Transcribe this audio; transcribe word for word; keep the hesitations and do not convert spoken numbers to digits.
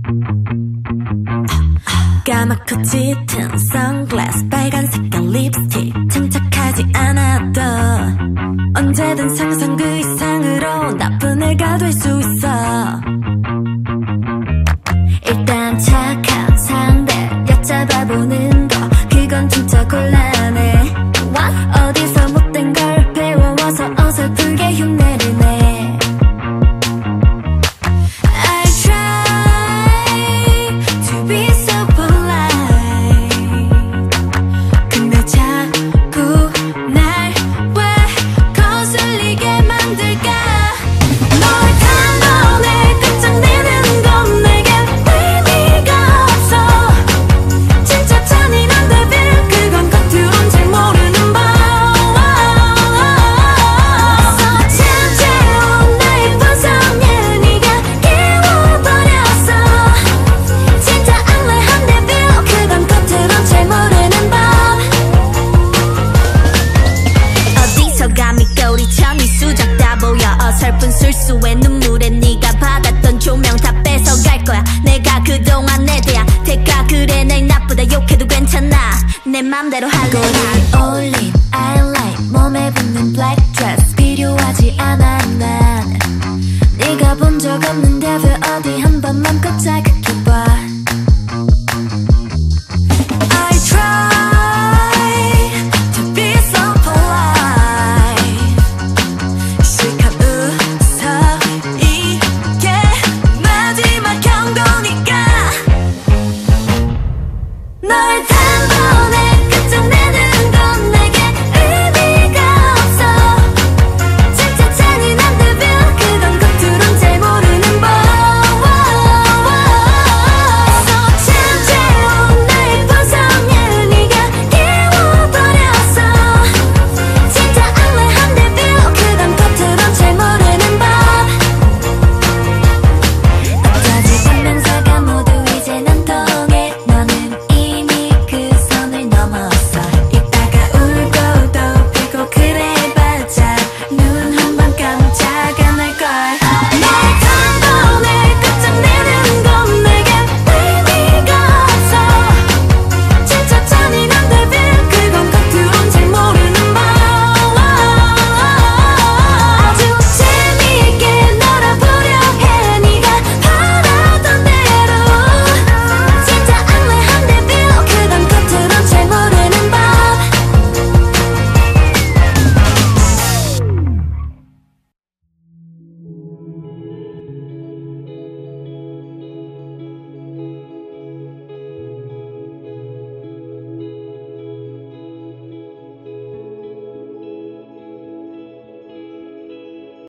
까맣고 짙은 선글라스, 빨간 색깔 립스틱, 침착하지 않아도 언제든 상상 그 이상으로 나쁜 애가 될 수 있어. 일단 착한 상대 얕잡아보는 거, 그건 진짜 곤란해. 어디서 못된 걸 배워와서 어설프게 흉내를 내. I try to be so polite, 근데 자꾸 날 왜 거슬리게 만들까? 널 단번에 끝장내는 건 내겐 의미가 없어. 진짜 잔인한 데빌, 그건 겉으론 잘 모르는 법. 서천재운 나의 본성을 네가 깨워버렸어. 진짜 악랄한 데빌, 그건 겉으론 잘 모르는 법. 어디서 감히 꼬리쳐 네 수작 다 보여. 어설픈 술수의 눈물에 네가 받았던 조명 다 뺏어갈 거야. 내가 그동안 내 대한 대가, 그래 날 나쁘다 욕해도 괜찮아. 내 맘대로 할래.